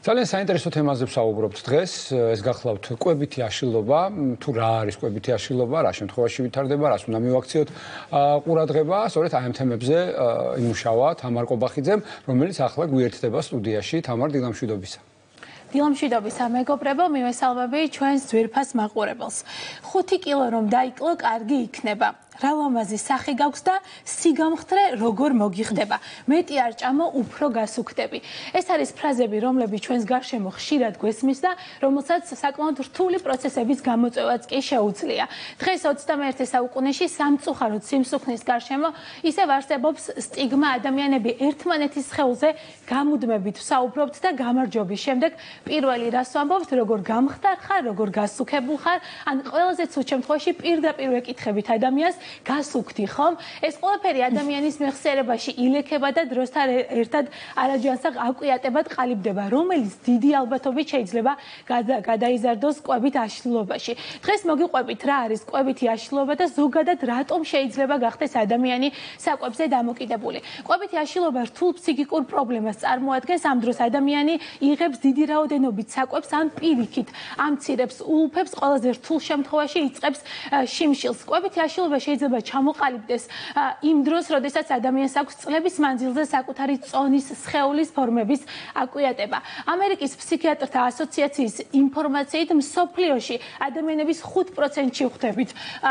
ძალიან საინტერესო თემაზე ვსაუბრობთ დღეს. ეს გახლავთ კვებითი აშლილობა, თუ რა არის კვებითი აშლილობა, რა შემთხვევაში ვითარდება, რას უნდა მივაქციოთ ყურადღება. სწორედ აი ამ თემებზე იმუშავა თამარ კობახიძემ, რომელიც ახლა გვიერთდება სტუდიაში. თამარ, დილამშვიდობისა. დილამშვიდობისა მეგობრებო, მივესალმები ჩვენს ძვირფას მაყურებელს. 5 კილო რომ დაიკლო, კარგი იქნება. რა ლამაზი სახე გაქვს და სიგამხდრე როგორ მოგიხდება. მეტი არ ჭამო, უფრო გასუქდები. ეს არის ფრაზები, რომლებიც ჩვენს გარშემო ხშირად გვესმის და რომელსაც საკმაოდ რთული პროცესების გამოწვევაც კი შეუძლია. დღეს 21 საუკუნეში სამწუხაროდ სიმსუქნის გარშემო ისევ არსებობს სტიგმა, ადამიანები ერთმანეთის სხეულზე გამუდმებით ვსაუბრობთ და გამარჯვების შემდეგ პირველი რას ვამბობთ, როგორ გამხდარ ხარ, როგორ გასუქებულ ხარ, ან ყველაზე ცუდ შემთხვევაში პირდაპირ ვეკითხებით ადამიანს გასუქდი ხომ? ეს ყველაფერი ადამიანის მეხსიერებაში ილექება და დროსთან ერთად არაჯანსაღ აკვიატებად ყალიბდება, რომელიც დიდი ალბათობით შეიძლება გადაიზარდოს კვებით აშლილობაში. დღეს მოგიყვებით რა არის კვებითი აშლილობა და ზოგადად რატომ შეიძლება გახდეს ადამიანი საკვებზე დამოკიდებული. კვებითი აშლილობა რთულ ფსიქიკურ პრობლემას წარმოადგენს, ამ დროს ადამიანი იღებს დიდი რაოდენობით საკვებს ან პირიქით ამცირებს ულუფებს, ყველაზე რთულ შემთხვევაში იწყებს შიმშილს. კვებითი აშლილობა შეიძლება ჩამოყალიბდეს იმ დროს, როდესაც ადამიანს აქვს წლების მანძილზე საკუთარი წონის სხეულის ფორმების აკვიატება. ამერიკის ფსიქიატრთა ასოციაციის ინფორმაციით მსოფლიოში ადამიანების 5%-ში ვხვდებით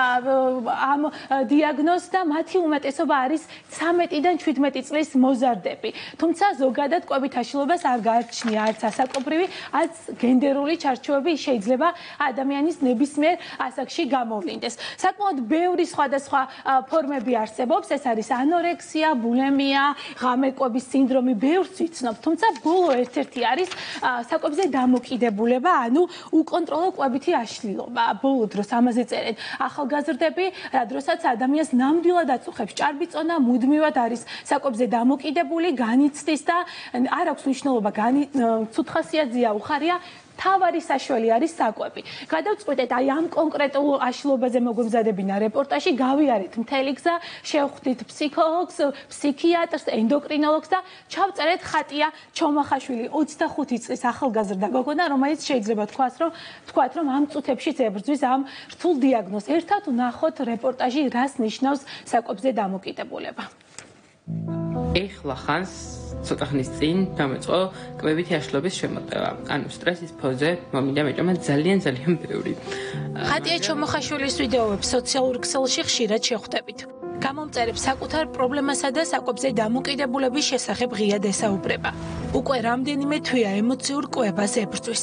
ამ დიაგნოზს და მათი უმეტესობა არის 13-დან 17 წლის მოზარდები. თუმცა ზოგადად კვებით აშლილობას არ გააჩნია არც ასაკობრივი, არც გენდერული ჩარჩოები შეიძლება ადამიანის ნებისმიერ ასაკში გამოვლინდეს. საკმაოდ ბევრი სხვადასხვა ფორმები არსებობს, ეს არის ანორექსია, ბულიმია, ღამეკვების სინდრომი, ბევრს ვიცნობ, თუმცა ბოლო ერთ-ერთი არის საკვებზე დამოკიდებულება, ანუ უკონტროლო კვებითი აშლილობა. ბოლო დროს ამაზე წერენ ახალგაზრდები, რა დროსაც ადამიანს ნამდვილად აწუხებს ჭარბი წონა, მუდმივად არის საკვებზე დამოკიდებული, განიცდის და არ აქვს მნიშვნელობა, ცუდ ხასიათზეა, უხარია, თავარი საშველი არის საკვები. გადავწყვეტეთ აი ამ კონკრეტულ აშლილობაზე მოგვემზადებინა რეპორტაჟი, გავიარეთ მთელი გზა, შევხვდით ფსიქოლოგს, ფსიქიატრს, ენდოკრინოლოგს და ჩავწერეთ ხატია ჩომახაშვილი, 25 წლის ახალგაზრდა გოგონა, რომელიც შეიძლება თქვათ, რომ ამ წუთებშიც ებრძვის ამ რთულ დიაგნოზს. ერთად ვნახოთ რეპორტაჟი, რას ნიშნავს საკვებზე დამოკიდებულება. ეხლა ხანს ცოტა ხნის წინ დამეწყო კვებითი აშლილობის შემოტევა. ანუ სტრესის ფონზე მომინდა მეჭამა ძალიან ბევრი. ხატია ჩომახაშვილის ვიდეოებს სოციალურ ქსელში ხშირად შეხვდებით. გამომწერებს საკუთარ პრობლემასა და საკვებზე დამოკიდებულების შესახებ ღიად ესაუბრება. უკვე რამდენიმე თვეა ემოციურ კვებას ებრძვის.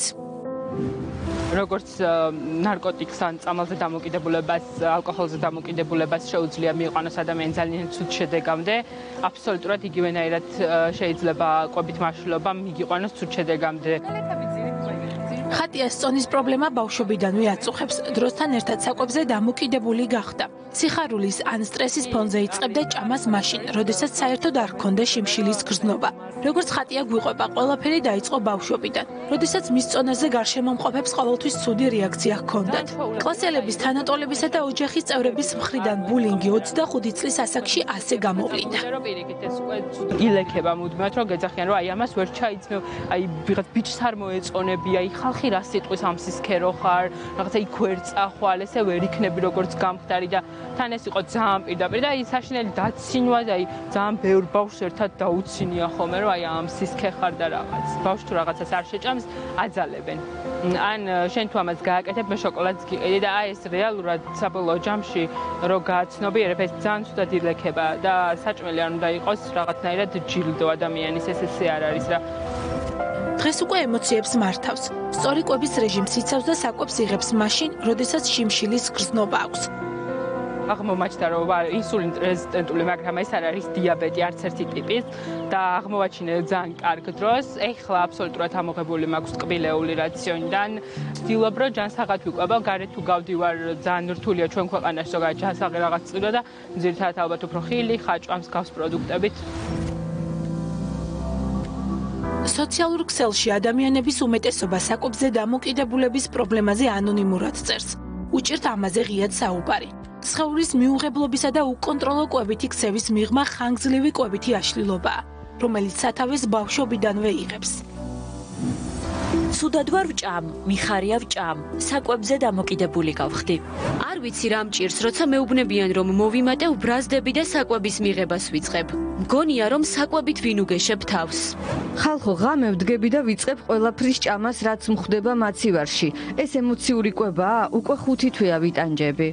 როგორც ნარკოტიკს ან წამალზე დამოკიდებულებას, ალკოჰოლზე დამოკიდებულებას შეუძლია მიიყვანოს ადამიანი ძალიან ცუდ შედეგამდე, აბსოლუტურად იგივენაირად შეიძლება კვებით აშლილობა მიგიყვანოს ცუდ შედეგამდე. ხატიას წონის პრობლემა ბავშვობიდანვე აწუხებს, დროსთან ერთად საკვებზე დამოკიდებული გახდა. სიხარულის ან სტრესის ფონზე იწყებდა ჭამას მაშინ, როდესაც საერთოდ არ ჰქონდა შიმშილის გრძნობა. როგორც ხატია გვიყვება, ყველაფერი დაიწყო ბავშვობიდან, როდესაც მის წონაზე გარშემომყოფებს ყოველთვის ცუდი რეაქცია ჰქონდათ. კლასელების, თანატოლებისა და ოჯახის წევრების მხრიდან ბულინგი 25 წლის ასაკში ასე გამოვლინდა. ილექება მუდმივად, რომ გეძახიან, რომ აი ამას ვერ ჩაიცმევ, აი ვიღაც ბიჭს არ მოეწონები, აი ხალხი რა სიტყვის ამ სისქერო ხარ, რაღაცა იქ ვერ წახვალ, ესე ვერ იქნები როგორც გამხდარი და თან ეს იყო ძალიან პირდაპირ და აი საშინელი დაცინვა და აი ძალიან ბევრ ბავშვს ერთად დაუცინია ხოლმე, რომ აი ამ სისქე ხარ და რაღაც. ბავშვს თუ რაღაცას არ შეჭამს, აძალებენ. ან შენ თუ ამას გააკეთებ, მე შოკოლადს გიყიდი და აი ეს რეალურად საბოლოო ჯამში რო გააცნობიერებ, ეს ძალიან ცუდად ილექება და საჭმელი არ უნდა იყოს რაღაცნაირად ჯილდო ადამიანის, ესე არ არის რა. დღეს უკვე ემოციებს მართავს. სწორი კვების რეჟიმს იცავს და საკვებს იღებს მაშინ, როდესაც შიმშილის გრძნობა აქვს. აღმომაჩნდა რომ ინსულინ რეზისტენტული, მაგრამ ეს არ არის დიაბეტი არც ერთი ტიპის და აღმოვაჩინე ძალიან კარგ დროს. ეხლა აბსოლუტურად ამოღებული მაქვს კბილეული რაციონიდან. ვცდილობ რომ ჯანსაღად ვიკვებო, გარეთ თუ გავდივარ ძალიან რთულია ჩვენ ქვეყანაში ზოგადად ჯანსაღი რაღაც წვირო და ძირითადად ალბათ უფრო ხილი, ხაჭვა, მსგავს პროდუქტებით. სოციალურ ქსელში ადამიანების უმეტესობა საკვებზე დამოკიდებულების პრობლემაზე ანონიმურად წერს. უჭირთ ამაზე ღიად საუბარი. სხეულის მიუღებლობისა და უკონტროლო კვებითი ქცევის მიღმა ხანგრძლივი კვებითი აშლილობაა, რომელიც სათავეს ბავშვობიდანვე იღებს. ცუდად ვარ ვჭამ, მიხარია ვჭამ, საკვებზე დამოკიდებული გავხდი. არ ვიცი რა მჭირს, როცა მეუბნებიან რომ მოვიმატებ ბრაზდები და საკვების მიღებას ვიწყებ. მგონია რომ საკვებით ვინუგეშებ თავს. ხალხო ღამე ვდგები და ვიწყებ ყველაფრის ჭამას, რაც მხდება მაცივარში. ეს ემოციური კვებაა, უკვე 5 თვეა ვიტანჯები.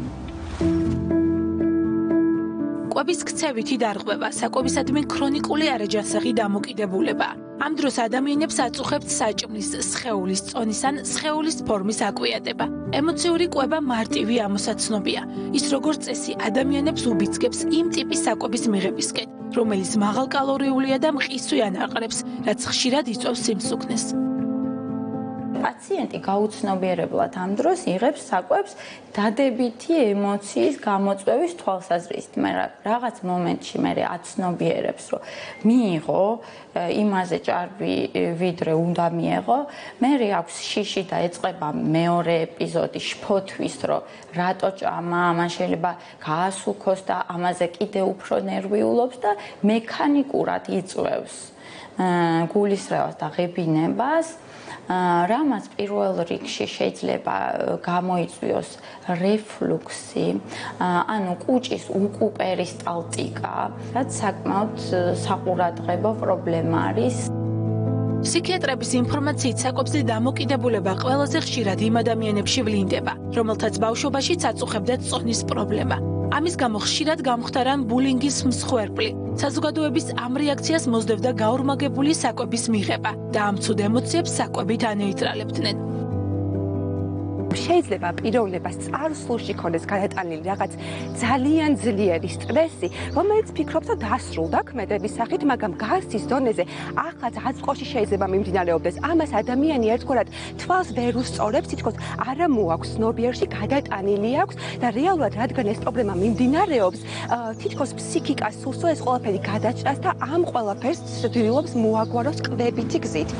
კვების ქცევითი დარღვევა, საკვებისადმი ქრონიკული არაჯანსაღი დამოკიდებულება. ამ დროს ადამიანებს აწუხებთ საჭმლის, სხეულის წონის ან სხეულის ფორმის აკვიატება. ემოციური კვება მარტივი ამოსაცნობია. ის როგორც წესი ადამიანებს უბიძგებს იმ ტიპის საკვების მიღებისკენ, რომელიც მაღალკალორიულია და მყისვიან აყრებს, რაც ხშირად იწვევს სიმსუქნეს. პაციენტი გაუცნობიერებლად ამ დროს იღებს საკვებს დადებითი ემოციის გამოწვევის თვალსაზრისით, მაგრამ რაღაც მომენტში მე აცნობიერებს, რომ მიიღო იმაზე ჭარბი, ვიდრე უნდა მიეღო, მე აქვს შიში და ეწყება მეორე ეპიზოდი შფოთვის, რომ რატო ჭამა, ამან შეიძლება გაასუქოს და ამაზე კიდე უფრო ნერვიულობს და მექანიკურად იწვევს გულისრევას და ღებინებას. რამაც პირველ რიგში შეიძლება გამოიწვიოს რეფლუქსი, ანუ კუჭის უკუპერისტალტიკა, რაც საკმაოდ საყურადღებო პრობლემა არის. ფსიქიატრების ინფორმაციით საკვებზე დამოკიდებულება ყველაზე ხშირად იმ ადამიანებში ვლინდება, რომელთაც ბავშვობაშიც აწუხებდათ წონის პრობლემა. ამის გამო ხშირად გამختარან ბულინგის მსხვერპლი. საზოგადოების ამ რეაქციას მოსდევდა გაორმაგებული საკვების მიღება და ამ ცუდ ემოციებს საკვებით ანეიტრალებდნენ. შეიძლება პიროვნებას წარსულში ქონდეს გადატანილი რაღაც ძალიან ძლიერი სტრესი, რომელიც ფიქრობს, რომ დასრულდა ქმედების სახით, მაგრამ გარსის დონეზე ახაც აწყოში შეიძლება მიმდინარეობდეს. ამას ადამიანი ერთგვარად თვალს ვერ უსწორებს, თითქოს არა მოაქვს ცნობიერში გადატანილი აქვს და რეალურად რადგან ეს პრობლემა მიმდინარეობს, თითქოს ფსიქიკას სურსო ეს ყველაფერი გადაჭრას და ამ ყველაფერს ცდილობს მოაგვაროს კვებითი გზით.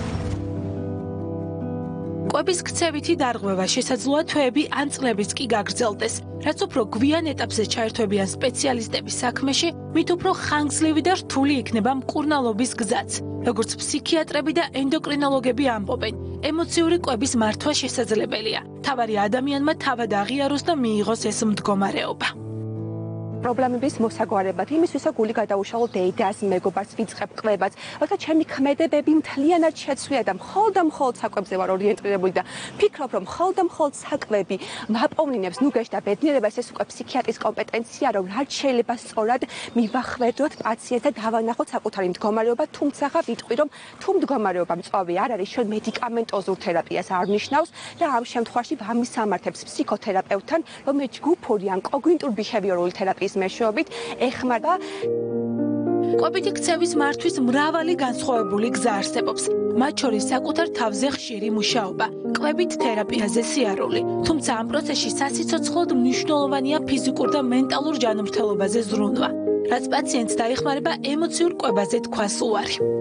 კვების ქცევითი დარღვევა შესაძლოა თვეები ან წლებიც კი გაგრძელდეს. რაც უფრო გვიან ეტაპზე ჩაერთვებიან სპეციალისტების საქმეში, მით უფრო ხანგრძლივი და რთული იქნება მკურნალობის გზაც. როგორც ფსიქიატრები და ენდოკრინოლოგები ამბობენ, ემოციური კვების მართვა შესაძლებელია. თავარი ადამიანმა თავად აღიაროს და მიიღოს ეს მდგომარეობა. პრობლემების მოსაგვარებლად, იმისთვისაც გული გადაუშალო დედას, მეგობარს, ვიწყებ კვებას, როცა ჩემი ქმედებები მთლიანად შეცვლია და მხოლოდ საკვებზე ვარ ორიენტირებული და ფიქრობ, რომ მხოლოდ საკვები მაპოვნინებს ნუგეშ და ბედნიერებას, ეს უკვე ფსიქიატრის კომპეტენცია, რომ რაც შეიძლება სწორად მივახვედროთ პაციენტს და დავანახოთ საკუთარი მდგომარეობა, თუმცა ვიტყვი, რომ თუ მდგომარეობა მწვავე არ არის, შენ მედიკამენტოზურ თერაპიას არ ნიშნავს და ამ შემთხვევაში ვამისამართებს ფსიქოთერაპევტთან, რომელიც ჯგუფური ან კოგნიტურ-ბიჰევიორული თერაპიის მეშვეობით ეხმარება. კვებითი ქცევის მართვის მრავალი განსხვავებული გზა არსებობს. მათ შორის საკუთარ თავზე ხშირი მუშაობა, კვებით თერაპიაზე სიარული. თუმცა ამ პროცესში სასიცოცხლოდ მნიშვნელოვანია ფიზიკურ და მენტალურ ჯანმრთელობაზე ზრუნვა, რაც პაციენტს დაეხმარება ემოციურ კვებაზე თქვას უარი.